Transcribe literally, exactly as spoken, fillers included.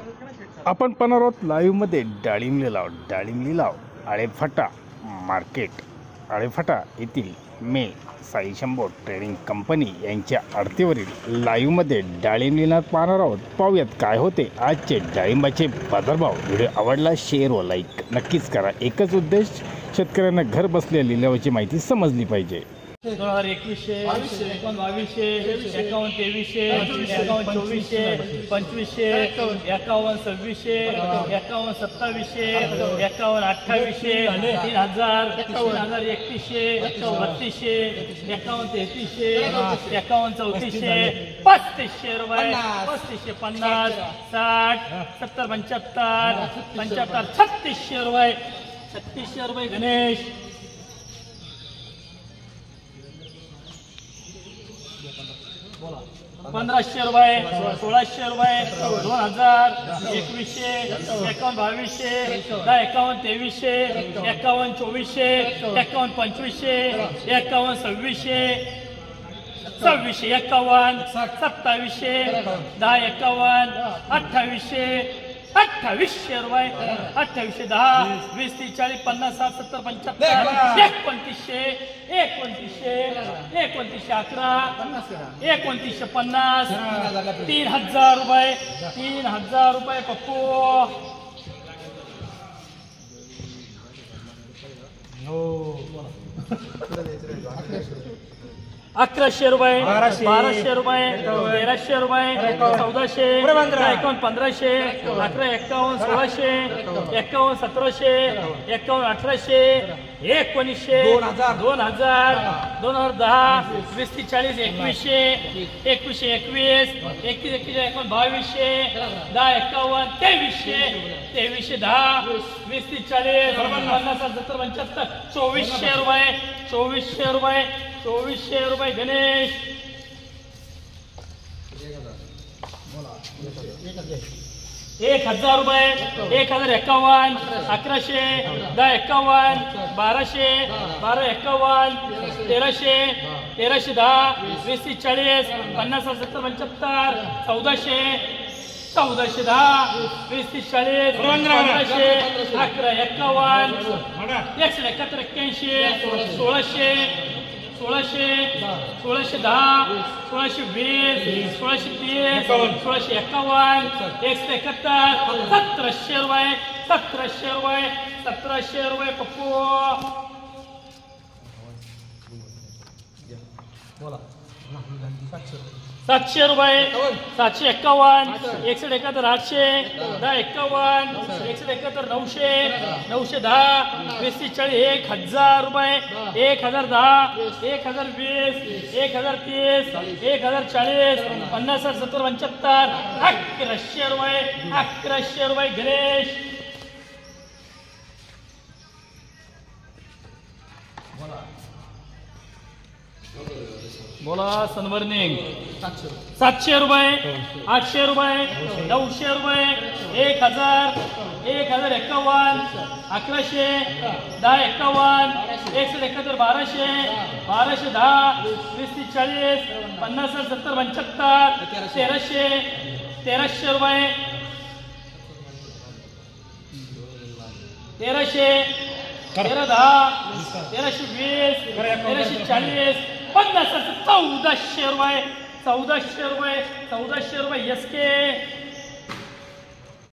आपण पण आहोत लाईव्हमध्ये डाळिंब लिलाव डाळिंब लिलाव आळेफाटा मार्केट आळेफाटा येथील मे साई शंभो ट्रेडिंग कंपनी यांच्या आडतीवरील लाईव्हमध्ये डाळिंब लिलाव पाहणार आहोत. पाहूयात काय होते आजचे डाळिंबाचे बाजारभाव. व्हिडिओ आवडला शेअर व लाईक नक्कीच करा. एकच उद्देश, शेतकऱ्यांना घर बसल्या लिलावाची माहिती समजली पाहिजे. दोन हजार एकवीसशे एकावन्न बावीसशे एकावन्न तेवीसशे एकावन्न चोवीसशे पंचवीसशे एकावन्न सव्वीसशे एकावन्न सत्तावीसशे एकावन्न अठ्ठावीसशे तीन हजार तीन हजार एकतीसशे बत्तीसशे एकावन्न तेहतीसशे एकावन्न चौतीसशे पस्तीसशे रुपये पस्तीसशे पन्नास साठ सत्तर पंच्याहत्तर पंच्याहत्तर छत्तीसशे रुपये छत्तीसशे रुपये गणेश पंधराशे रुपये सोळाशे रुपये दोन हजार एकवीसशे एकावन्न बावीसशे दहा एकावन्न तेवीसशे एकावन्न चोवीसशे एकावन्न पंचवीसशे एकावन्न सव्वीसशे सव्वीसशे एकावन्न सत्तावीसशे दहा एकावन्न अठ्ठावीसशे अठ्ठावीसशे रुपये अठ्ठावीसशे दहा वीस तीस चाळीस पन्नास साठ सत्तर पंच्याहत्तर एकोणतीसशे एकोणतीसशे एकोणतीसशे अकरा एकोणतीसशे पन्नास तीन हजार रुपये तीन हजार रुपये पप्पू अकराशे रुपये बाराशे रुपये तेराशे रुपये चौदाशे एकावन्न पंधराशे अकरा एकावन्न सोळाशे एकावन्न सतराशे एकावन्न अठराशे एकोणीसशे दोन हजार दोन हजार दहा वीस तीस चाळीस एकवीसशे एकवीसशे एकवीस एकवीस एकवीस एकावन्न बावीसशे दहा एकावन्न तेवीसशे तेवीसशे दहा वीस तीस चाळीस पन्नास सत्तर पंच्याहत्तर चोवीसशे रुपये चोवीसशे रुपये चोवीसशे रुपये गणेश एक हजार रुपये एक हजार एकावन्न अकराशे दहा एकावन्न बाराशे बारा एकावन्न तेराशे तेराशे दहा वीस तीस चाळीस पन्नास सत्तर पंच्याहत्तर चौदाशे चौदाशे दहा वीस तीस चाळीस पंधराशे अकरा एकावन्न एकशे एकाहत्तर एक्क्याऐंशी सोळाशे सोळाशे सोळाशे दहा सोळाशे वीस सोळाशे तीस सोळाशे एकावन्न एकशे एकाहत्तर सतराशे रुपये सतराशे रुपये सतराशे रुपये पप्पू सातशे रुपये सातशे एक्कावन्न एकशे एकाहत्तर आठशे दहा एक्कावन्न एकशे एकाहत्तर नऊशे नऊशे दहा वीस तीस चाळीस एक हजार रुपये एक हजार दहा एक हजार वीस एक हजार तीस एक हजार चाळीस पन्नास सत्तर पंच्याहत्तर अकराशे रुपये अकराशे रुपये गणेश बोला सनबर्निंग सातशे रुपये आठशे रुपये नऊशे रुपये एक हजार एक हजार एक्कावन्न अकराशे दहा एक्कावन्न एकशे एकाहत्तर बाराशे बाराशे दहा वीस तीस चाळीस पन्नास सत्तर पंच्याहत्तर तेराशे तेराशे रुपये तेराशे तेरा दहा तेराशे वीस तेराशे चाळीस पन्नास चौदाशे रुपये चौदाशे रुपये चौदाशे रुपये एस के